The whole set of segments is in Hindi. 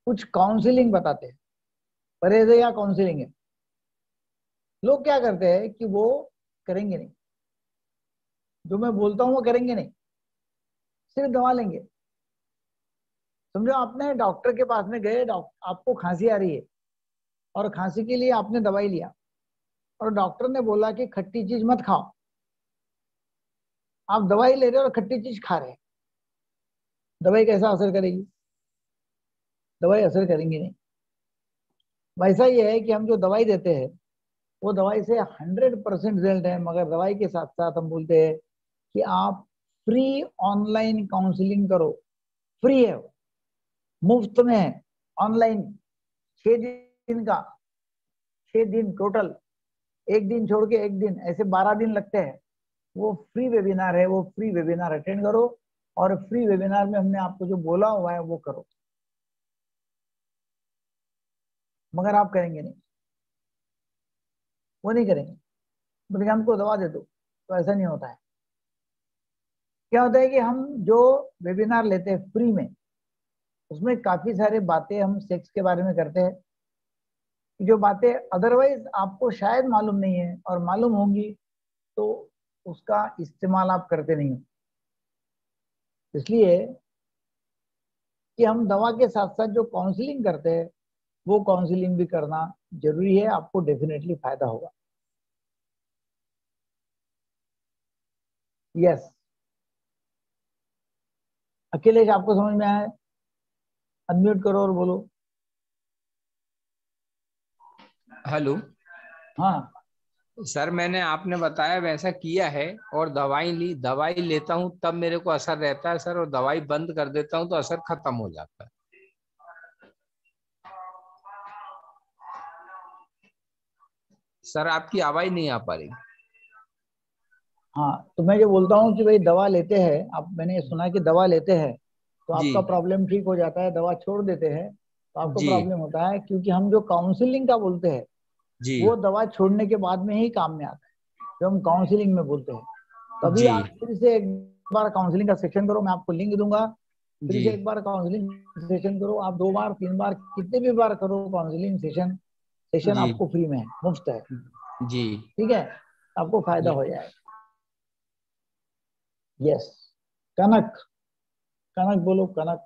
कुछ काउंसलिंग बताते हैं, परहेज है या काउंसलिंग है। लोग क्या करते हैं कि वो करेंगे नहीं, जो मैं बोलता हूँ वो करेंगे नहीं, सिर्फ दवा लेंगे। समझो आपने डॉक्टर के पास में गए, डॉक्टर आपको खांसी आ रही है और खांसी के लिए आपने दवाई लिया और डॉक्टर ने बोला कि खट्टी चीज मत खाओ। आप दवाई ले रहे हो और खट्टी चीज खा रहे हैं, दवाई कैसा असर करेगी? दवाई असर करेंगी नहीं। वैसा ही है कि हम जो दवाई देते हैं वो दवाई से 100% रिजल्ट है, मगर दवाई के साथ साथ हम बोलते हैं कि आप फ्री ऑनलाइन काउंसलिंग करो। फ्री है वो, मुफ्त में है, ऑनलाइन। 6 दिन का, 6 दिन टोटल, एक दिन छोड़ के एक दिन, ऐसे 12 दिन लगते हैं। वो फ्री वेबिनार है, वो फ्री वेबिनार अटेंड करो और फ्री वेबिनार में हमने आपको जो बोला हुआ है वो करो। मगर आप करेंगे नहीं, वो नहीं करेंगे, बोलेंगे हमको दवा दे दो। तो ऐसा नहीं होता है। क्या होता है कि हम जो वेबिनार लेते हैं फ्री में, उसमें काफी सारे बातें हम सेक्स के बारे में करते हैं, जो बातें अदरवाइज आपको शायद मालूम नहीं है, और मालूम होंगी तो उसका इस्तेमाल आप करते नहीं हो। इसलिए कि हम दवा के साथ साथ जो काउंसलिंग करते हैं वो काउंसलिंग भी करना जरूरी है, आपको डेफिनेटली फायदा होगा। यस, अखिलेश आपको समझ में आया? अनम्यूट करो और बोलो। हेलो हाँ, सर, मैंने आपने बताया वैसा किया है और दवाई ली, दवाई लेता हूँ तब मेरे को असर रहता है सर, और दवाई बंद कर देता हूँ तो असर खत्म हो जाता है। सर आपकी आवाज नहीं आ पा रही। हाँ, तो मैं जो बोलता हूँ कि भाई दवा लेते हैं आप, मैंने सुना कि दवा लेते हैं तो जी आपका प्रॉब्लम ठीक हो जाता है, दवा छोड़ देते हैं तो आपको जी प्रॉब्लम होता है, क्योंकि हम जो काउंसलिंग का बोलते हैं जी वो दवा छोड़ने के बाद में ही काम में आता है, जो हम काउंसलिंग में बोलते हैं। तभी जी आप फिर से एक बार काउंसलिंग का सेशन करो, मैं आपको लिंक दूंगा। फिर जी से एक बार काउंसलिंग सेशन करो, आप 2 बार 3 बार कितने भी बार करो काउंसलिंग सेशन, सेशन जी आपको फ्री में है, मुफ्त है। जी ठीक है, आपको फायदा जी। हो जाएगा। यस, कनक, कनक बोलो, कनक,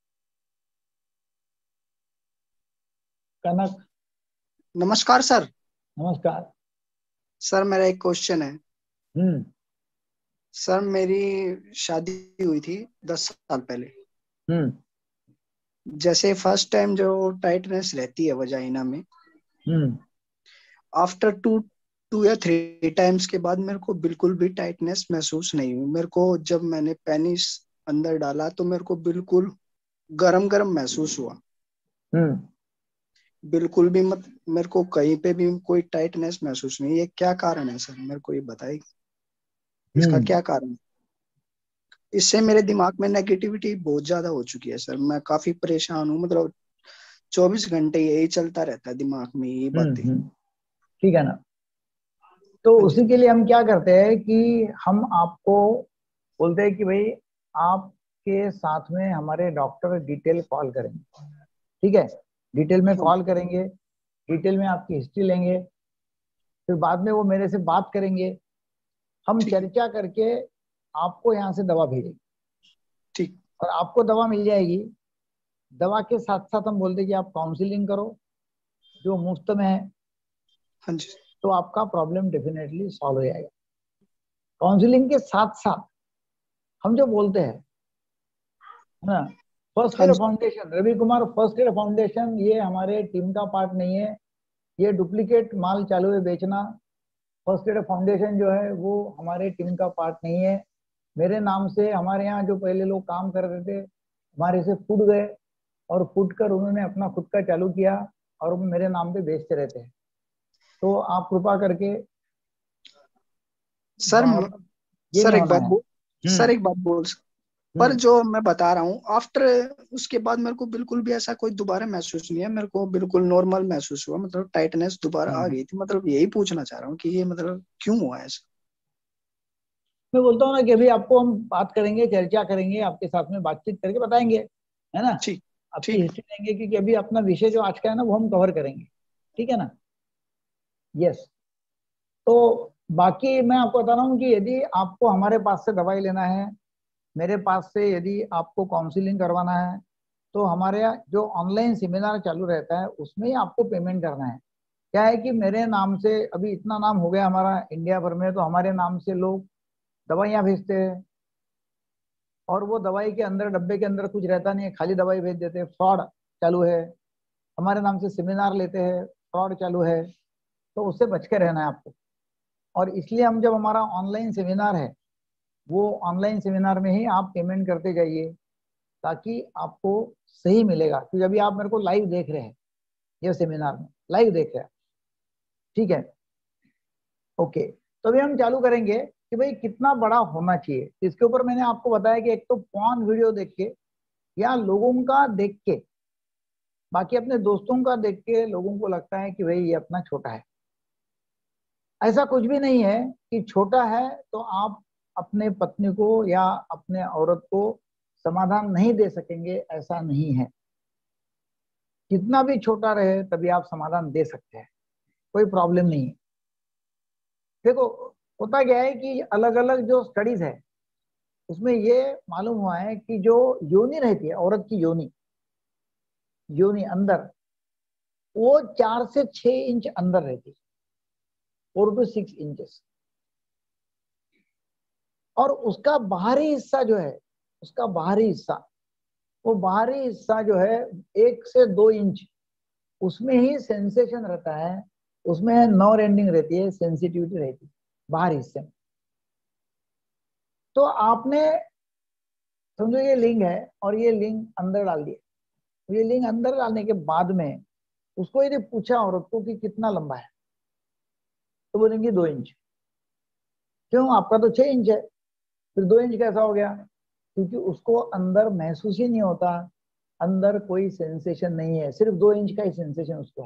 कनक। नमस्कार सर। नमस्कार। सर मेरा एक क्वेश्चन है। हम्म। सर मेरी शादी हुई थी 10 साल पहले। हम्म। जैसे फर्स्ट टाइम जो टाइटनेस रहती है वजाइना में, हम्म। आफ्टर 2 2 या 3 टाइम्स के बाद मेरे को बिल्कुल भी टाइटनेस महसूस नहीं हुई। मेरे को जब मैंने पेनिस अंदर डाला तो मेरे को बिल्कुल गरम गरम महसूस हुआ। हम्म। बिल्कुल भी मत, मेरे को कहीं पे भी कोई टाइटनेस महसूस नहीं। ये क्या कारण है सर? मेरे को ये बताइए, इसका हम्म। क्या कारण है? इससे मेरे दिमाग में नेगेटिविटी बहुत ज्यादा हो चुकी है सर। मैं काफी परेशान हूँ, मतलब 24 घंटे यही चलता रहता है दिमाग में, यही बातें। हम्म। ठीक है ना। तो हाँ जी। उसी के लिए हम क्या करते हैं कि हम आपको बोलते हैं कि भाई आपके साथ में हमारे डॉक्टर डिटेल कॉल करेंगे। ठीक है, डिटेल में हाँ कॉल करेंगे, डिटेल में आपकी हिस्ट्री लेंगे, फिर बाद में वो मेरे से बात करेंगे, हम ठीक है। चर्चा करके आपको यहाँ से दवा भेजेंगे ठीक। और आपको दवा मिल जाएगी। दवा के साथ साथ हम बोलते हैं कि आप काउंसलिंग करो जो मुफ्त में है, हाँ जी। तो आपका प्रॉब्लम डेफिनेटली सॉल्व हो जाएगा। काउंसलिंग के साथ साथ हम जो बोलते हैं है ना, फर्स्ट हाँ एड जी। Foundation, Ravi Kumar first aid foundation, ये हमारे टीम का पार्ट नहीं है, ये डुप्लीकेट माल चालू है बेचना। फर्स्ट एड फाउंडेशन जो है वो हमारे टीम का पार्ट नहीं है। मेरे नाम से हमारे यहाँ जो पहले लोग काम कर रहे थे हमारे से फूट गए, और फूट कर उन्होंने अपना खुद का चालू किया और वो मेरे नाम पे बेचते रहते हैं। तो आप कृपा करके सर मतलब ये सर नहीं एक होना बात है। बोल हम्म। सर एक बात बोल पर हम्म। जो मैं बता रहा हूँ आफ्टर, उसके बाद मेरे को बिल्कुल भी ऐसा कोई दोबारा महसूस नहीं है। मेरे को बिल्कुल नॉर्मल महसूस हुआ, मतलब टाइटनेस दोबारा आ हम्म। गई थी। मतलब यही पूछना चाह रहा हूँ कि ये मतलब क्यों हुआ ऐसा? मैं बोलता हूँ ना कि अभी आपको हम बात करेंगे, चर्चा करेंगे, आपके साथ में बातचीत करके बताएंगे, है ना। ठीक। आपकी ठीक। हिस्ट्री लेंगे, क्योंकि अभी अपना विषय जो आज का है ना वो हम कवर करेंगे, ठीक है ना। यस। तो बाकी मैं आपको बता रहा हूँ कि यदि आपको हमारे पास से दवाई लेना है, मेरे पास से यदि आपको काउंसलिंग करवाना है, तो हमारे यहाँ जो ऑनलाइन सेमिनार चालू रहता है उसमें ही आपको पेमेंट करना है। क्या है कि मेरे नाम से अभी इतना नाम हो गया हमारा इंडिया भर में, तो हमारे नाम से लोग दवाइयाँ भेजते हैं, और वो दवाई के अंदर डब्बे के अंदर कुछ रहता नहीं है, खाली दवाई भेज देते हैं। फ्रॉड चालू है। हमारे नाम से सेमिनार लेते हैं, फ्रॉड चालू है। तो उससे बच के रहना है आपको। और इसलिए हम जब हमारा ऑनलाइन सेमिनार है, वो ऑनलाइन सेमिनार में ही आप पेमेंट करते जाइए, ताकि आपको सही मिलेगा। क्योंकि अभी आप मेरे को लाइव देख रहे हैं, ये सेमिनार में लाइव देख रहे हैं, ठीक है। ओके। तो अभी हम चालू करेंगे कि भाई कितना बड़ा होना चाहिए। इसके ऊपर मैंने आपको बताया कि एक तो पॉर्न वीडियो देख के या लोगों का देख के, बाकी अपने दोस्तों का देख के लोगों को लगता है कि भाई ये अपना छोटा है। ऐसा कुछ भी नहीं है कि छोटा है तो आप अपने पत्नी को या अपने औरत को समाधान नहीं दे सकेंगे, ऐसा नहीं है। कितना भी छोटा रहे तभी आप समाधान दे सकते हैं, कोई प्रॉब्लम नहीं है। देखो, होता क्या है कि अलग अलग जो स्टडीज है उसमें ये मालूम हुआ है कि जो योनि रहती है, औरत की योनि, योनि अंदर, वो 4 से 6 इंच अंदर रहती है, 4 to 6 इंचेस। और उसका बाहरी हिस्सा जो है, उसका बाहरी हिस्सा, वो बाहरी हिस्सा जो है 1 से 2 इंच, उसमें ही सेंसेशन रहता है, उसमें नर्व एंडिंग रहती है, सेंसिटिविटी रहती है बाहरी हिस्से में। तो आपने समझो ये लिंग है और ये लिंग अंदर डाल दिया। ये लिंग अंदर डालने के बाद में उसको यदि पूछा औरत को कि कितना लंबा है, तो बोलेंगे 2 इंच। क्यों? आपका तो 6 इंच है, फिर 2 इंच कैसा हो गया? क्योंकि उसको अंदर महसूस ही नहीं होता, अंदर कोई सेंसेशन नहीं है, सिर्फ 2 इंच का ही सेंसेशन उसको है।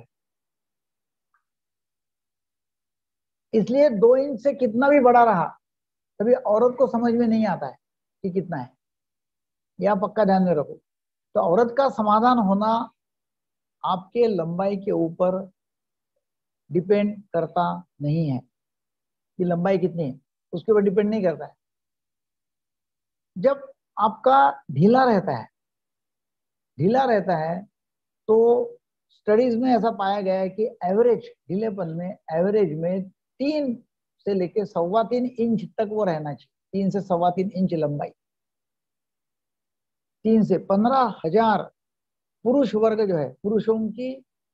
इसलिए 2 इंच से कितना भी बड़ा रहा तभी औरत को समझ में नहीं आता है कि कितना है। यह पक्का ध्यान में रखो। तो औरत का समाधान होना आपके लंबाई के ऊपर डिपेंड करता नहीं है कि लंबाई कितनी है, उसके ऊपर डिपेंड नहीं करता है। जब आपका ढीला रहता है, ढीला रहता है, तो स्टडीज में ऐसा पाया गया है कि एवरेज ढीलेपन में, एवरेज में 3 से लेके 3.25 इंच तक वो रहना चाहिए। 3 से 3.25 इंच लंबाई। 3 से 15,000 पुरुष वर्ग जो है, पुरुषों की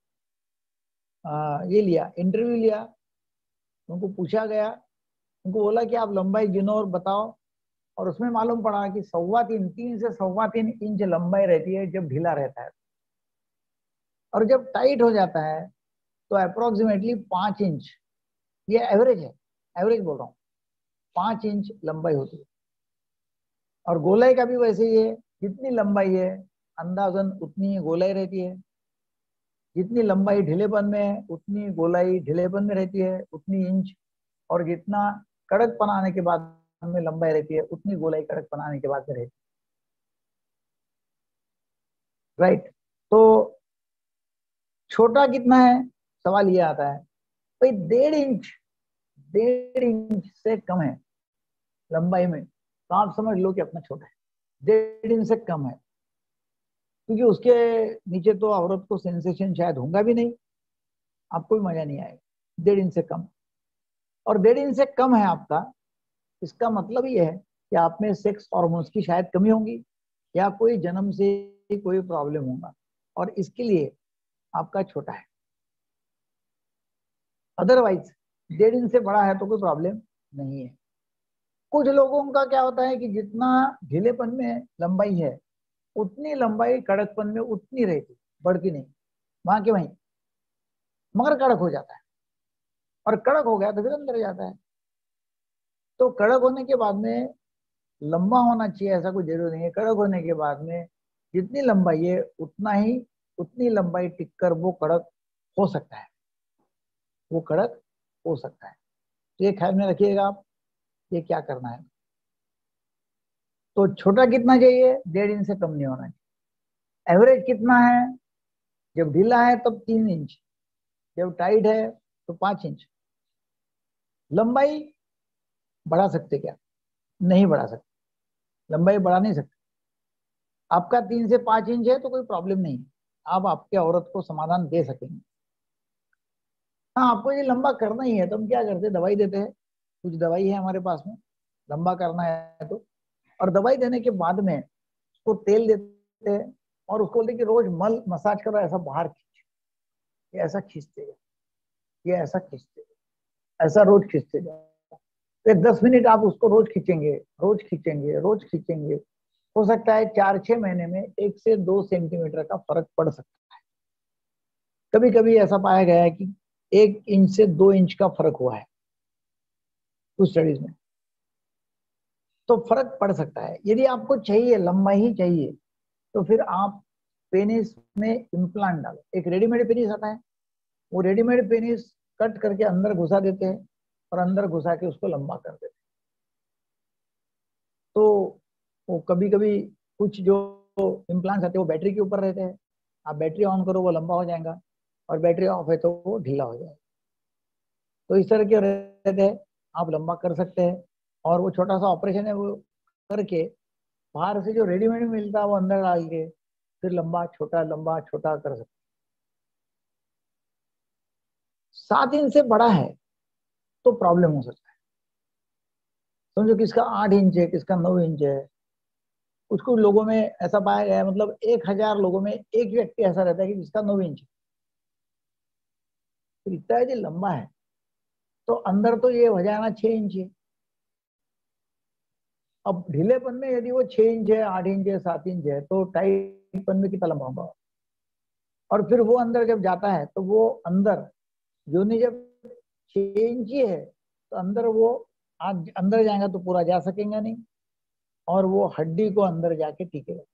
ये लिया, इंटरव्यू लिया, उनको पूछा गया, उनको बोला कि आप लंबाई गिनो और बताओ। और उसमें मालूम पड़ा कि 3 से 3.25 इंच लंबाई रहती है जब ढीला रहता है। और जब टाइट हो जाता है तो अप्रोक्सीमेटली 5 इंच, ये एवरेज है, एवरेज बोल रहा हूँ, 5 इंच लंबाई होती है। और गोलाई का भी वैसे ही है, जितनी लंबाई है अंदाजन उतनी गोलाई रहती है। जितनी लंबाई ढीलेपन में है उतनी गोलाई ढीलेपन में रहती है, उतनी इंच। और जितना कड़कपन आने के बाद में लंबाई रहती है, उतनी गोलाई कड़कपन आने के बाद में रहती है। राइट। तो छोटा कितना है, सवाल ये आता है। भाई 1.5 इंच, 1.5 इंच से कम है लंबाई में, तो आप समझ लो कि अपना छोटा है। 1.5 इंच से कम है, क्योंकि उसके नीचे तो औरत को सेंसेशन शायद होगा भी नहीं, आपको भी मजा नहीं आएगा। 1.5 इंच से कम, और 1.5 इंच से कम है आपका, इसका मतलब ये है कि आप में सेक्स हार्मोन्स की शायद कमी होगी, या कोई जन्म से ही कोई प्रॉब्लम होगा, और इसके लिए आपका छोटा है। अदरवाइज 1.5 इंच से बड़ा है तो कोई प्रॉब्लम नहीं है। कुछ लोगों का क्या होता है कि जितना ढीलेपन में लंबाई है उतनी लंबाई कड़कपन में उतनी रहती, बढ़ती नहीं, वहां के वहीं, मगर कड़क हो जाता है। और कड़क हो गया तो फिर अंदर जाता है। तो कड़क होने के बाद में लंबा होना चाहिए ऐसा कोई जरूरी नहीं है। कड़क होने के बाद में जितनी लंबाई है उतना ही, उतनी लंबाई टिककर वो कड़क हो सकता है, वो कड़क हो सकता है। तो ये ख्याल में रखिएगा आप, ये क्या करना है। तो छोटा कितना चाहिए? 1.5 इंच से कम नहीं होना चाहिए। एवरेज कितना है? जब ढीला है तब 3 इंच, जब टाइट है तो 5 इंच। लंबाई बढ़ा सकते क्या? नहीं बढ़ा सकते, लंबाई बढ़ा नहीं सकते। आपका 3 से 5 इंच है तो कोई प्रॉब्लम नहीं है, आप आपके औरत को समाधान दे सकेंगे। हाँ, आपको ये लंबा करना ही है तो हम क्या करते हैं, दवाई देते हैं। कुछ दवाई है हमारे पास में, लंबा करना है तो। और दवाई देने के बाद में उसको तेल देते हैं और उसको बोलते हैं कि रोज मल मसाज करो, ऐसा बाहर खींच, ये ऐसा खींचते जाओ, ये ऐसा खींचते जाओ, ऐसा रोज खींचते जाओ। फिर 10 मिनट आप उसको रोज खींचेंगे, रोज खींचेंगे, रोज खींचेंगे। हो सकता है 4-6 महीने में 1 से 2 सेंटीमीटर का फर्क पड़ सकता है। कभी कभी ऐसा पाया गया है कि 1 इंच से 2 इंच का फर्क हुआ है कुछ स्टडीज में। तो फर्क पड़ सकता है। यदि आपको चाहिए, लंबा ही चाहिए, तो फिर आप पेनिस में इम्प्लांट डालो। एक रेडीमेड पेनिस आता है, वो रेडीमेड पेनिस कट करके अंदर घुसा देते हैं और अंदर घुसा के उसको लंबा कर देते हैं। तो वो कभी कभी कुछ जो इम्प्लांट्स आते हैं वो बैटरी के ऊपर रहते हैं, आप बैटरी ऑन करो वो लंबा हो जाएगा, और बैटरी ऑफ है तो वो ढीला हो जाएगा। तो इस तरह के रहते हैं, आप लंबा कर सकते हैं। और वो छोटा सा ऑपरेशन है वो करके, बाहर से जो रेडीमेड मिलता है वो अंदर डाल के फिर लंबा छोटा कर सकते। 7 इंच से बड़ा है तो प्रॉब्लम हो सकता है। समझो किसका 8 इंच है, किसका 9 इंच है। कुछ कुछ लोगों में ऐसा पाया गया है, मतलब 1000 लोगों में एक व्यक्ति ऐसा रहता है कि जिसका 9 इंच है। तो इतना यदि लंबा है तो अंदर तो ये वजाना 6 इंच है। अब ढीलेपन में यदि वो 6 इंच है, 8 इंच है, 7 इंच है, तो टाइटपन में कितना लंबा होगा? और फिर वो अंदर जब जाता है तो वो अंदर योनि जब 6 इंच ही है तो अंदर वो आज अंदर जाएगा तो पूरा जा सकेगा नहीं, और वो हड्डी को अंदर जाके टिकेगा,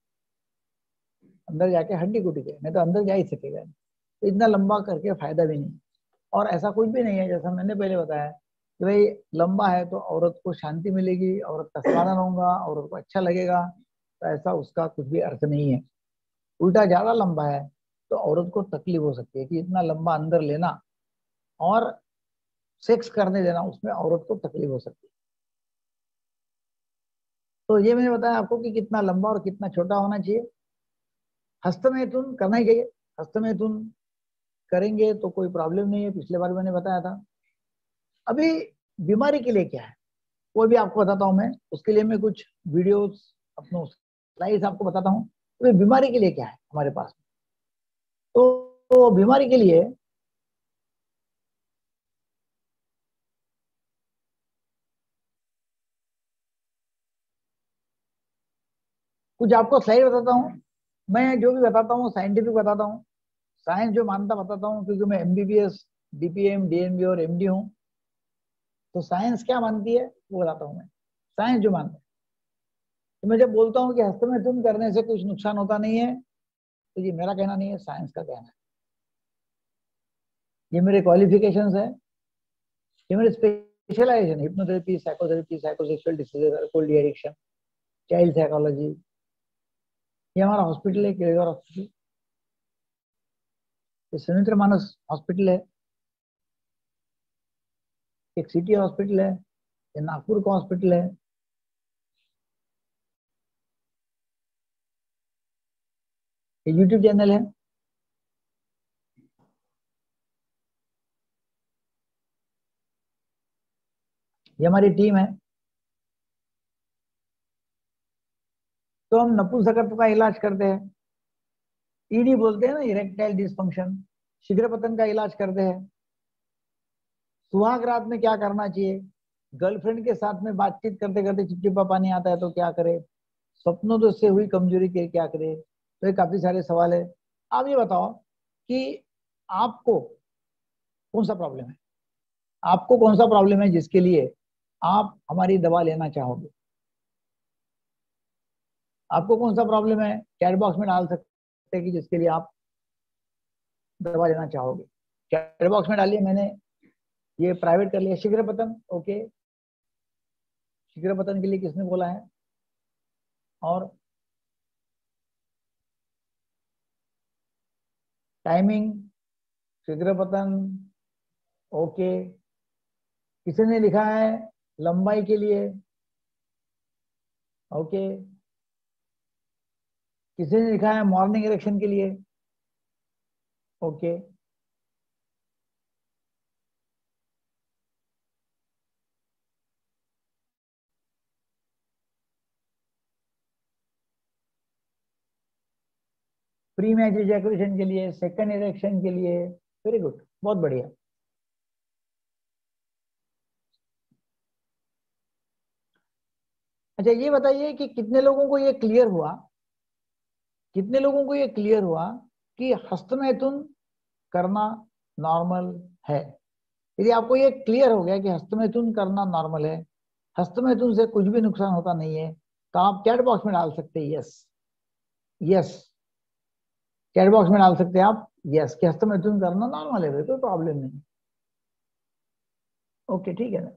अंदर जाके हड्डी को टिकेगा, नहीं तो अंदर जा ही सकेगा नहीं। तो इतना लंबा करके फायदा भी नहीं। और ऐसा कुछ भी नहीं है, जैसा मैंने पहले बताया कि भाई लंबा है तो औरत को शांति मिलेगी, औरत का समाधान होगा, औरत को अच्छा लगेगा। तो ऐसा उसका कुछ भी अर्थ नहीं है। उल्टा ज्यादा लंबा है तो औरत को तकलीफ हो सकती है कि इतना लंबा अंदर लेना और सेक्स करने देना, उसमें औरत को तकलीफ हो सकती है। तो ये मैंने बताया आपको कि कितना लंबा और कितना छोटा होना चाहिए। हस्तमैथुन करना ही चाहिए। हस्तमैथुन करेंगे तो कोई प्रॉब्लम नहीं है, पिछले बार मैंने बताया था। अभी बीमारी के लिए क्या है वो भी आपको बताता हूँ मैं। उसके लिए मैं कुछ वीडियोस, अपने स्लाइड्स आपको बताता हूँ। तो बीमारी के लिए क्या है हमारे पास। तो बीमारी के लिए कुछ आपको स्लाइड बताता हूँ। मैं जो भी बताता हूँ साइंटिफिक बताता हूँ, साइंस जो मानता बताता हूँ, क्योंकि मैं एमबीबीएस, डीपीएम, डीएनबी और एमडी हूँ। तो साइंस क्या मानती है वो बताता हूँ मैं, साइंस जो मानता है। तो मैं जब बोलता हूँ कि हस्तमैथुन करने से कुछ नुकसान होता नहीं है, तो ये मेरा कहना नहीं है, साइंस का कहना है। ये मेरे क्वालिफिकेशंस है, ये मेरे specialisation, hypnotherapy, psychotherapy, psychosexual diseases, alcohol de addiction, child psychology. ये हमारा हॉस्पिटल है, केजरीवाल हॉस्पिटल। ये सुमित्र मानस हॉस्पिटल है, एक सिटी हॉस्पिटल है, ये नागपुर का हॉस्पिटल है। ये यूट्यूब चैनल है। ये हमारी टीम है। तो हम नपुंसकत्व का इलाज करते हैं, ईडी बोलते हैं ना, इरेक्टाइल डिसफंक्शन, शीघ्र पतन का इलाज करते हैं। सुहाग रात में क्या करना चाहिए, गर्लफ्रेंड के साथ में बातचीत करते करते चिपचिपा पानी आता है तो क्या करे, सपनों तो से हुई कमजोरी के क्या करे। तो ये काफी सारे सवाल है। आप ये बताओ कि आपको कौन सा प्रॉब्लम है, आपको कौन सा प्रॉब्लम है जिसके लिए आप हमारी दवा लेना चाहोगे। आपको कौन सा प्रॉब्लम है चैट बॉक्स में डाल सकते हैं कि जिसके लिए आप दवा लेना चाहोगे। चैट बॉक्स में डालिए, मैंने ये प्राइवेट कर लिया। शीघ्र पतन, ओके, शीघ्र पतन के लिए किसने बोला है। और टाइमिंग, शीघ्र पतन, ओके। किसी ने लिखा है लंबाई के लिए, ओके। किसी ने लिखा है मॉर्निंग इरेक्शन के लिए, ओके। प्री मैच इजैकुलेशन के लिए, सेकंड इरेक्शन के लिए, वेरी गुड, बहुत बढ़िया। अच्छा ये बताइए कि कितने लोगों को ये क्लियर हुआ, कितने लोगों को ये क्लियर हुआ कि हस्तमैथुन करना नॉर्मल है। यदि आपको ये क्लियर हो गया कि हस्तमैथुन करना नॉर्मल है, हस्तमैथुन से कुछ भी नुकसान होता नहीं है, तो आप चैट बॉक्स में डाल सकते हैं यस, यस। चैट बॉक्स में डाल सकते हैं आप यस कि हस्तमैथुन करना नॉर्मल है, कोई प्रॉब्लम नहीं। ओके ठीक है ना,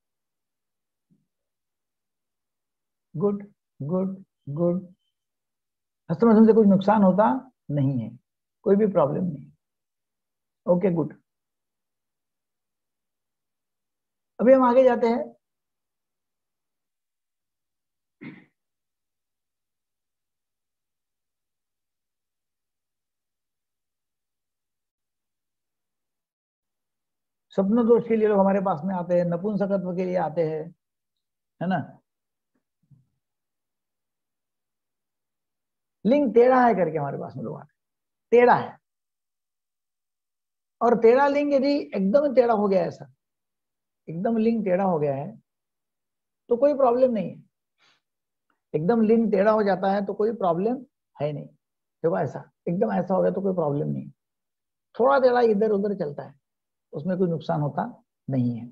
गुड गुड गुड। हस्तमैथुन से कुछ नुकसान होता नहीं है, कोई भी प्रॉब्लम नहीं। Okay good. अभी हम आगे जाते हैं। स्वप्न दोष के लिए लोग हमारे पास में आते हैं, नपुंसकत्व के लिए आते हैं, है ना। लिंग टेढ़ा है करके हमारे पास में लोग आते हैं, टेढ़ा है। और टेढ़ा लिंग यदि एकदम टेढ़ा हो गया, ऐसा एकदम लिंग टेढ़ा हो गया है तो कोई प्रॉब्लम नहीं है। एकदम लिंग टेढ़ा हो जाता है तो कोई प्रॉब्लम है नहीं। देखो ऐसा एकदम ऐसा हो गया तो कोई प्रॉब्लम नहीं, थोड़ा टेढ़ा इधर उधर चलता है, उसमें कोई नुकसान होता नहीं है।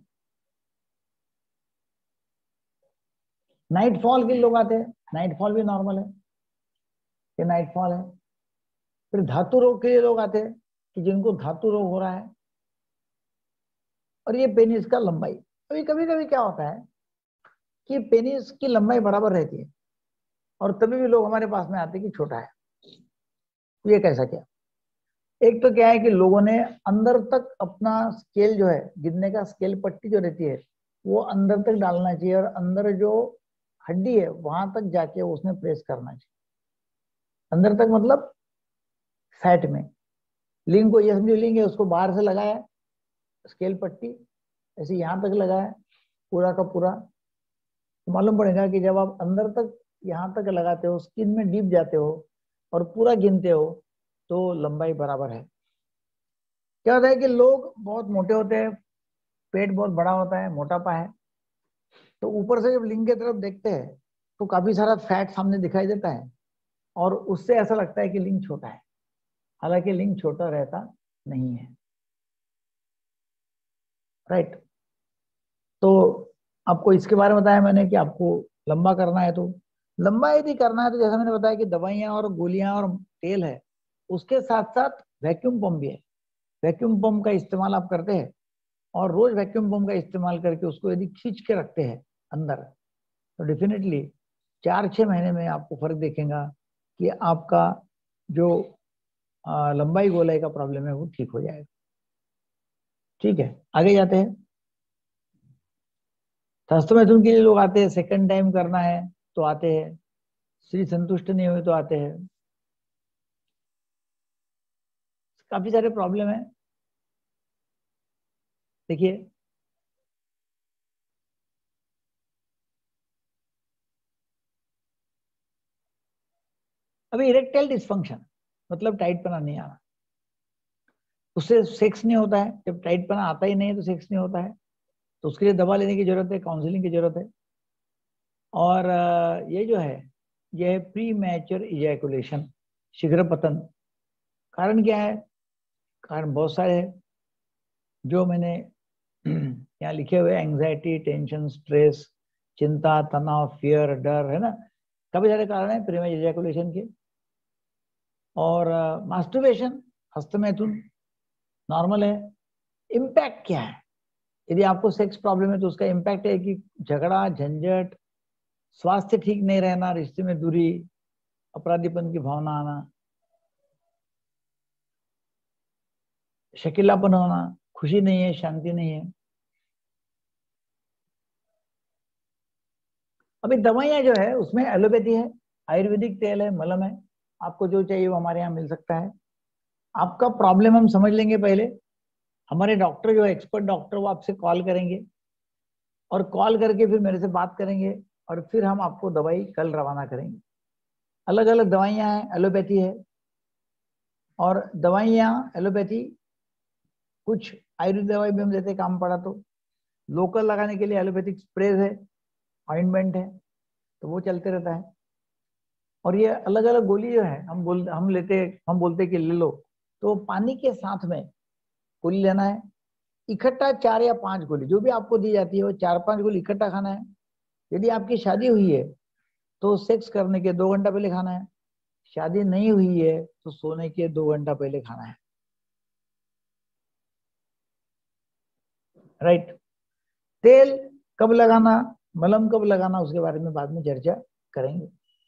नाइटफॉल के लोग आते हैं, नाइटफॉल भी नॉर्मल है, ये नाइटफॉल है। फिर धातु रोग के लिए लोग आते हैं कि जिनको धातु रोग हो रहा है, और ये पेनिस का लंबाई। अभी कभी कभी क्या होता है कि पेनिस की लंबाई बराबर रहती है और तभी भी लोग हमारे पास में आते हैं कि छोटा है। ये कैसा क्या? एक तो क्या है कि लोगों ने अंदर तक अपना स्केल जो है, गिनने का स्केल पट्टी जो रहती है वो अंदर तक डालना चाहिए, और अंदर जो हड्डी है वहां तक जाके उसने प्रेस करना चाहिए। अंदर तक मतलब फैट में। लिंग को, ये समझो लिंग है, उसको बाहर से लगाया स्केल पट्टी, ऐसे यहां तक लगाया पूरा का पूरा, तो मालूम पड़ेगा कि जब आप अंदर तक यहाँ तक लगाते हो, स्किन में डीप जाते हो और पूरा गिनते हो तो लंबाई बराबर है। क्या होता है कि लोग बहुत मोटे होते हैं, पेट बहुत बड़ा होता है, मोटापा है, तो ऊपर से जब लिंग की तरफ देखते हैं तो काफी सारा फैट सामने दिखाई देता है और उससे ऐसा लगता है कि लिंग छोटा है, हालांकि लिंग छोटा रहता नहीं है। राइट। तो आपको इसके बारे में बताया मैंने कि आपको लंबा करना है, तो लंबा यदि करना है तो जैसा मैंने बताया कि दवाइयां और गोलियां और तेल है, उसके साथ साथ वैक्यूम पंप भी है। वैक्यूम पंप का इस्तेमाल आप करते हैं और रोज वैक्यूम पंप का इस्तेमाल करके उसको यदि खींच के रखते हैं अंदर, तो डेफिनेटली 4-6 महीने में आपको फर्क देखेगा कि आपका जो लंबाई गोलाई का प्रॉब्लम है वो ठीक हो जाएगा। ठीक है, आगे जाते हैं। हस्तमैथुन के लिए लोग आते हैं, सेकंड टाइम करना है तो आते हैं, स्त्री संतुष्ट नहीं हुए तो आते हैं, काफी सारे प्रॉब्लम है। देखिए अभी इरेक्टाइल डिसफंक्शन मतलब टाइटपना नहीं आना, उससे सेक्स नहीं होता है। जब टाइटपना आता ही नहीं है तो सेक्स नहीं होता है, तो उसके लिए दवा लेने की जरूरत है, काउंसलिंग की जरूरत है। और ये जो है ये है प्री मैच्योर इजैकुलेशन, शीघ्र पतन। कारण क्या है? कारण बहुत सारे हैं जो मैंने यहाँ लिखे हुए, एंजाइटी, टेंशन, स्ट्रेस, चिंता, तनाव, फियर, डर, है ना, काफी सारे कारण है प्री मैच्योर इजैकुलेशन के। और मास्टरबेशन, हस्तमैथुन नॉर्मल है। इम्पैक्ट क्या है? यदि आपको सेक्स प्रॉब्लम है तो उसका इम्पैक्ट है कि झगड़ा, झंझट, स्वास्थ्य ठीक नहीं रहना, रिश्ते में दूरी, अपराधीपन की भावना आना। शकीलापन होना, खुशी नहीं है, शांति नहीं है। अभी दवाइयां जो है उसमें एलोपैथी है, आयुर्वेदिक तेल है, मलम है, आपको जो चाहिए वो हमारे यहाँ मिल सकता है। आपका प्रॉब्लम हम समझ लेंगे पहले, हमारे डॉक्टर जो एक्सपर्ट डॉक्टर वो आपसे कॉल करेंगे और कॉल करके फिर मेरे से बात करेंगे और फिर हम आपको दवाई कल रवाना करेंगे। अलग अलग दवाइयां हैं, एलोपैथी है और दवाइयां एलोपैथी, कुछ आयुर्वेदिक दवाई भी हम देते हैं काम पड़ा तो। लोकल लगाने के लिए एलोपैथिक स्प्रेज है, ऑइंटमेंट है, तो वो चलते रहता है। और ये अलग अलग गोली जो है हम बोलते कि ले लो, तो पानी के साथ में गोली लेना है। इकट्ठा 4 या 5 गोली जो भी आपको दी जाती है वो 4-5 गोली इकट्ठा खाना है। यदि आपकी शादी हुई है तो सेक्स करने के 2 घंटा पहले खाना है। शादी नहीं हुई है तो सोने के 2 घंटा पहले खाना है। राइट। तेल कब लगाना, मलम कब लगाना, उसके बारे में बाद में चर्चा करेंगे।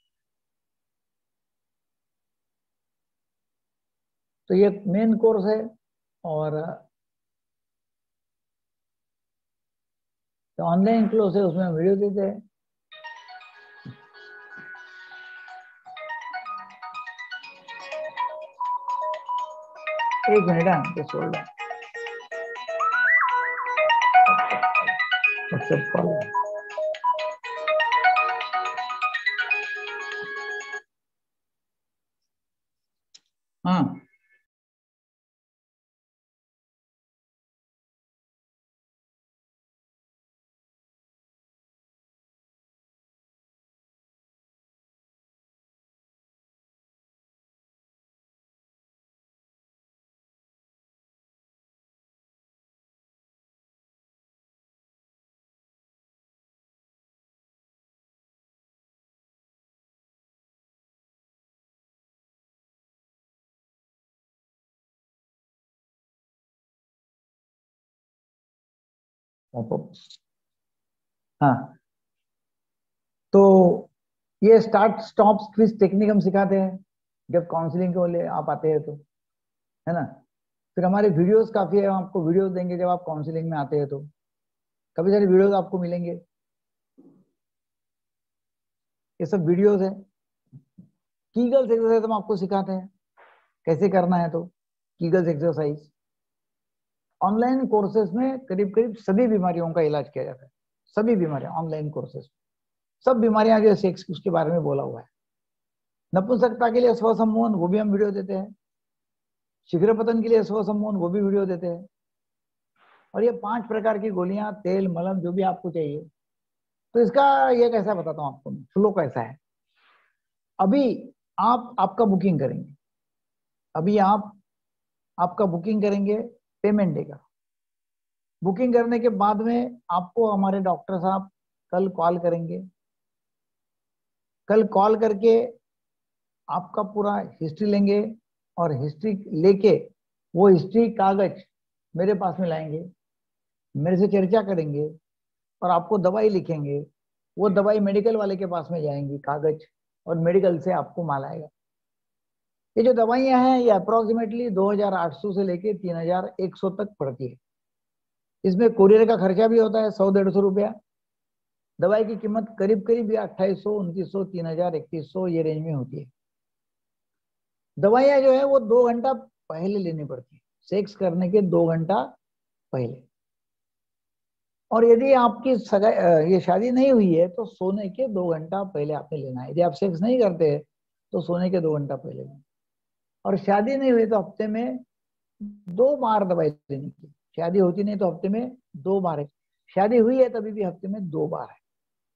तो ये मेन कोर्स है और ऑनलाइन क्लास है, उसमें वीडियो देते हैं। एक मिनट, हाँ तो सोल्ड व्हाट्सएप कॉल। हाँ हाँ, तो ये स्टार्ट स्टॉप क्विज टेक्निक हम सिखाते हैं जब काउंसलिंग के लिए आप आते हैं तो, है ना। फिर हमारे वीडियोस काफी है, हम आपको वीडियोस देंगे जब आप काउंसलिंग में आते हैं तो काफी सारे वीडियोस आपको मिलेंगे। ये सब वीडियोस है। कीगल्स एक्सरसाइज हम आपको सिखाते हैं कैसे करना है, तो कीगल्स एक्सरसाइज ऑनलाइन कोर्सेज में करीब करीब सभी बीमारियों का इलाज किया जाता है। सभी बीमारियां ऑनलाइन कोर्सेज, सब बीमारियां जो सेक्स उसके बारे में बोला हुआ है। नपुंसकता के लिए स्वसंमोहन वो भी हम वीडियो देते हैं। शीघ्र पतन के लिए स्वसंमोहन वो भी वीडियो देते हैं। और ये 5 प्रकार की गोलियां, तेल, मलम जो भी आपको चाहिए। तो इसका ये कैसा बताता हूँ आपको, फ्लो कैसा है। अभी आप आपका बुकिंग करेंगे, अभी आप आपका बुकिंग करेंगे, पेमेंट देगा। बुकिंग करने के बाद में आपको हमारे डॉक्टर साहब कल कॉल करेंगे। कल कॉल करके आपका पूरा हिस्ट्री लेंगे और हिस्ट्री लेके वो हिस्ट्री कागज मेरे पास में लाएंगे, मेरे से चर्चा करेंगे और आपको दवाई लिखेंगे। वो दवाई मेडिकल वाले के पास में जाएंगी कागज, और मेडिकल से आपको माल आएगा। ये जो दवाइयां हैं ये अप्रोक्सीमेटली 2800 से लेके 3100 तक पड़ती है। इसमें कोरियर का खर्चा भी होता है 100-150 रुपया। दवाई की कीमत करीब करीब 2800, 2900, 3000, 3100 ये रेंज में होती है। दवाइयां जो है वो 2 घंटा पहले लेनी पड़ती है, सेक्स करने के 2 घंटा पहले। और यदि आपकी ये शादी नहीं हुई है तो सोने के 2 घंटा पहले आपने लेना है। यदि आप सेक्स नहीं करते हैं तो सोने के 2 घंटा पहले लेना। और शादी नहीं हुई तो हफ्ते में 2 बार दवाई लेनी की। शादी होती नहीं तो हफ्ते में 2 बार है। शादी हुई है तभी भी हफ्ते में 2 बार है।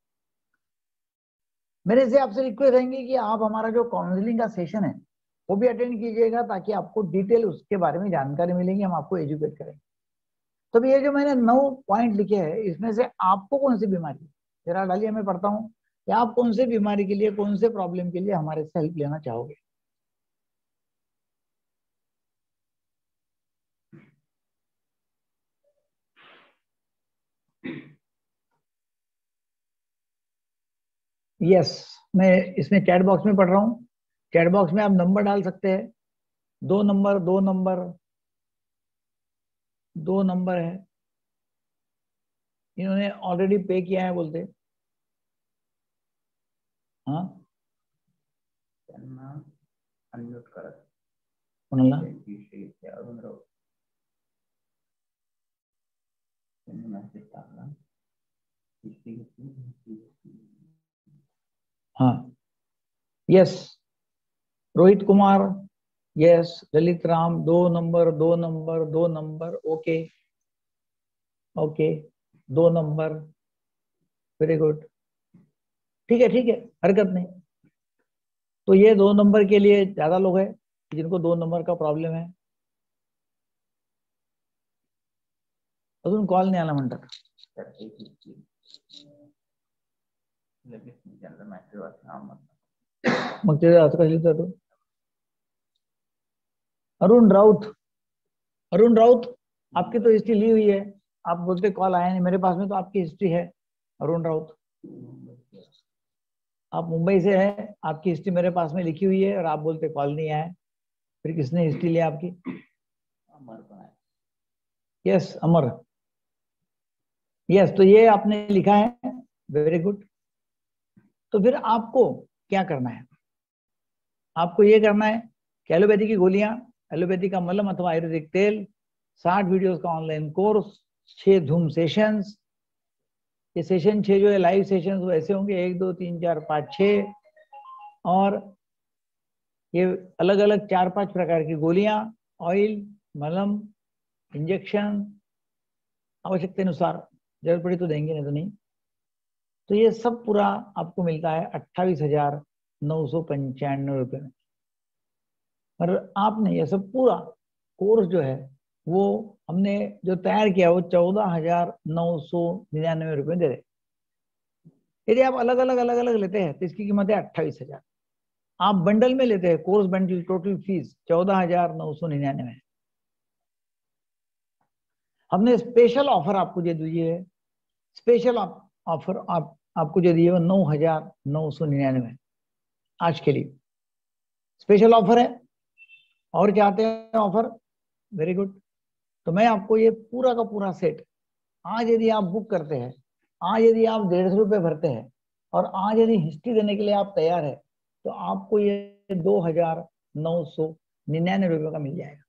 मेरे से आपसे रिक्वेस्ट रहेंगे कि आप हमारा जो काउंसलिंग का सेशन है वो भी अटेंड कीजिएगा, ताकि आपको डिटेल उसके बारे में जानकारी मिलेगी, हम आपको एजुकेट करेंगे। तो ये जो मैंने 9 पॉइंट लिखे हैं इसमें से आपको कौन सी बीमारी, जरा डालिए, मैं पढ़ता हूँ कि आप कौन से बीमारी के लिए, कौन से प्रॉब्लम के लिए हमारे से हेल्प लेना चाहोगे। यस, मैं इसमें चैट बॉक्स में पढ़ रहा हूँ। चैट बॉक्स में आप नंबर डाल सकते हैं, 2 नंबर, 2 नंबर, 2 नंबर है, इन्होंने ऑलरेडी पे किया है बोलते। हाँ अनम्यूट करत कोणाला अरुण राऊत त्यांनी मेसेज टाकला. हाँ yes Rohit Kumar, yes Lalit Ram, 2 number 2 number 2 number, okay okay 2 number, very good, ठीक है हरकत नहीं। तो ये 2 नंबर के लिए ज्यादा लोग हैं जिनको 2 नंबर का प्रॉब्लेम है। अजून कॉल नाही आला म्हणतात. मग ते असं कसं लिहितो? अरुण राउत आपकी तो हिस्ट्री ली हुई है, आप बोलते कॉल आया नहीं, मेरे पास में तो आपकी हिस्ट्री है। अरुण राउत आप मुंबई से है, आपकी हिस्ट्री मेरे पास में लिखी हुई है और आप बोलते कॉल नहीं आया। फिर किसने हिस्ट्री लिया आपकी? यस अमर, यस तो ये आपने लिखा है, वेरी गुड। तो फिर आपको क्या करना है? आपको ये करना है कि एलोपैथी की गोलियां, एलोपैथी का मलम अथवा आयुर्वेदिक तेल, 60 वीडियोस का ऑनलाइन कोर्स, 6 धूम सेशंस। ये सेशन 6 जो है लाइव सेशंस वैसे होंगे 1 2 3 4 5 6, और ये अलग अलग 4-5 प्रकार की गोलियां, ऑयल, मलम, इंजेक्शन, आवश्यकता अनुसार, जरूरत पड़ी तो देंगे नहीं तो नहीं। तो ये सब पूरा आपको मिलता है 28,995 रुपये में। और आपने ये सब पूरा कोर्स जो है वो हमने जो तैयार किया वो 14,999 रुपये दे रहे। यदि आप अलग अलग लेते हैं तो इसकी कीमत है 28,000। आप बंडल में लेते हैं, कोर्स बंडल, टोटल फीस 14,999 है। हमने स्पेशल ऑफर आपको जो दिए, स्पेशल ऑफर आपको जो दिए वो 9,999 आज के लिए स्पेशल ऑफर है। और चाहते हैं ऑफर, वेरी गुड। तो मैं आपको ये पूरा का पूरा सेट आज यदि आप बुक करते हैं, आज यदि आप 150 रुपये भरते हैं और आज यदि हिस्ट्री देने के लिए आप तैयार है, तो आपको ये 2,999 रुपये का मिल जाएगा,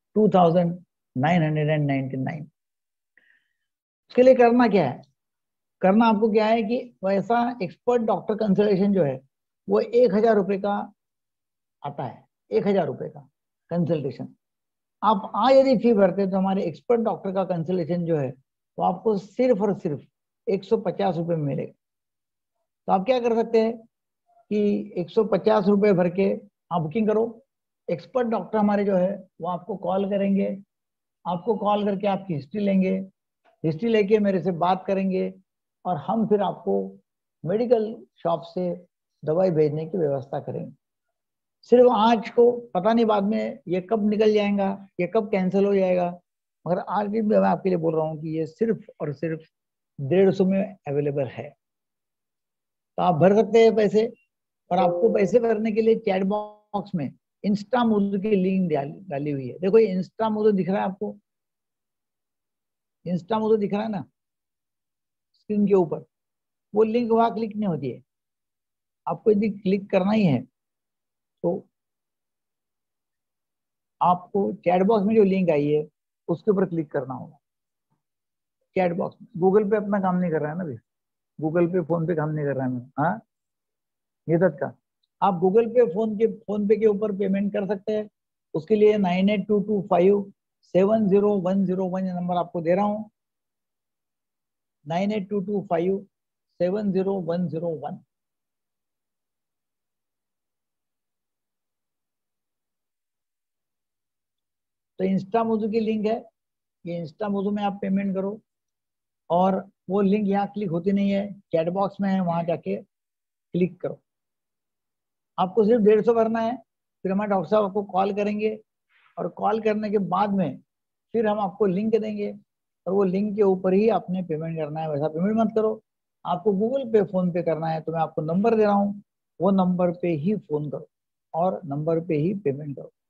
2,999। उसके लिए करना क्या है? करना आपको क्या है कि वैसा एक्सपर्ट डॉक्टर कंसल्टेशन जो है वो 1,000 रुपये का आता है, 1,000 रुपये का कंसल्टेशन। आप आज यदि फी भरते हैं तो हमारे एक्सपर्ट डॉक्टर का कंसल्टेशन जो है वो आपको सिर्फ और सिर्फ 150 रुपये में मिलेगा। तो आप क्या कर सकते हैं कि 150 रुपये भर के आप बुकिंग करो। एक्सपर्ट डॉक्टर हमारे जो है वो आपको कॉल करेंगे, आपको कॉल करके आपकी हिस्ट्री लेंगे, हिस्ट्री लेके मेरे से बात करेंगे और हम फिर आपको मेडिकल शॉप से दवाई भेजने की व्यवस्था करेंगे। सिर्फ आज को पता नहीं बाद में ये कब निकल जाएगा, ये कब कैंसिल हो जाएगा, मगर आज भी मैं आपके लिए बोल रहा हूँ कि ये सिर्फ और सिर्फ 150 में अवेलेबल है। तो आप भर सकते हैं पैसे, और आपको पैसे भरने के लिए चैट बॉक्स में इंस्टा मोजो की लिंक डाली हुई है। देखो ये इंस्टा मोजो दिख रहा है आपको, इंस्टा मोजो दिख रहा है ना स्क्रीन के ऊपर, वो लिंक वहां क्लिक नहीं होती है। आपको यदि क्लिक करना ही है तो आपको चैट बॉक्स में जो लिंक आई है उसके ऊपर क्लिक करना होगा। चैट बॉक्स में गूगल पे अपना काम नहीं कर रहा है ना भैया, गूगल पे फोन पे काम नहीं कर रहा है मैं। हाँ ये तक का आप गूगल पे फोन पे के ऊपर पेमेंट कर सकते हैं। उसके लिए 9822570101 नंबर आपको दे रहा हूँ, 9822570101। तो इंस्टा मोजो की लिंक है, ये इंस्टा मोजो में आप पेमेंट करो, और वो लिंक यहाँ क्लिक होती नहीं है, चैट बॉक्स में है, वहां जाके क्लिक करो। आपको सिर्फ 150 भरना है, फिर हमारे डॉक्टर साहब आपको कॉल करेंगे, और कॉल करने के बाद में फिर हम आपको लिंक देंगे, और वो लिंक के ऊपर ही आपने पेमेंट करना है। वैसा पेमेंट मत करो, आपको गूगल पे फोन पे करना है तो मैं आपको नंबर दे रहा हूँ, वो नंबर पे ही फोन करो और नंबर पे ही पेमेंट करो।